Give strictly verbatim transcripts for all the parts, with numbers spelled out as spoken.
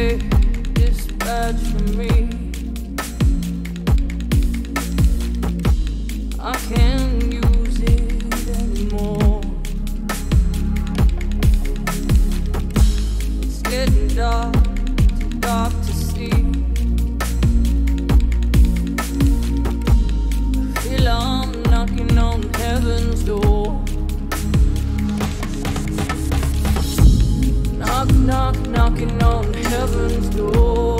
say it's bad for me. I can't use it anymore. It's getting dark, too dark to see. I feel I'm knocking on heaven's door. Knock, knock, knocking on heaven's door.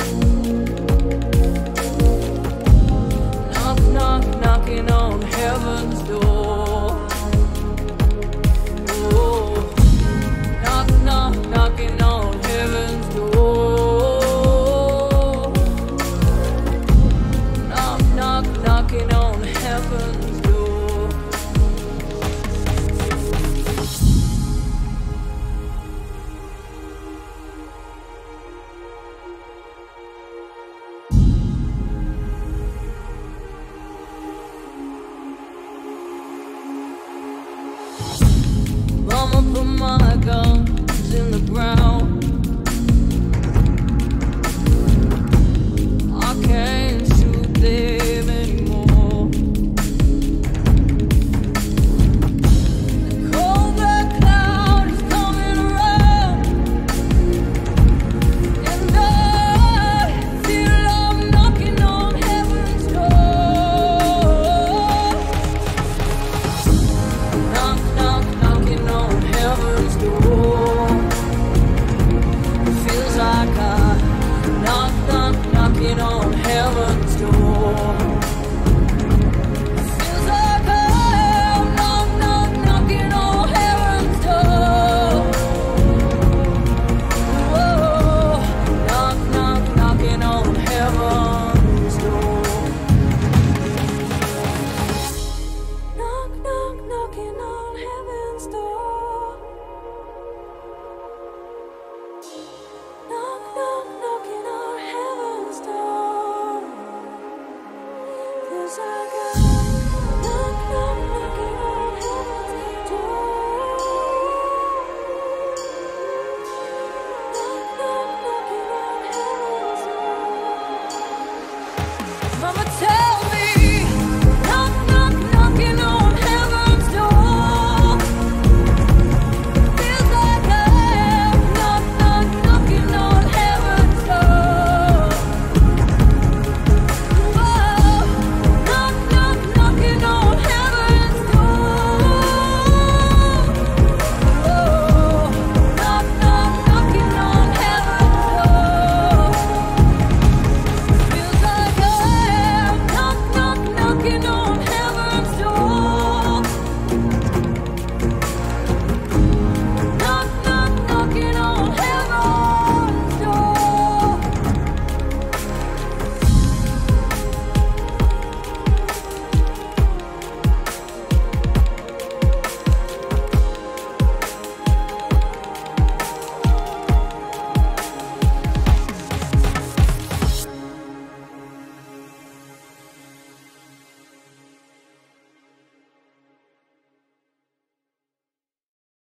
Knock, knock, knocking on heaven's door. Oh. Knock, knock, knocking on heaven's door. Knock, knock, knocking on heaven's door. Mama put my guns in the ground. I can't shoot them anymore. The cold black cloud is coming around, and I feel I'm knocking on heaven's door. Knock, knock, knocking on heaven's door. Feels like I knock, knock, knocking on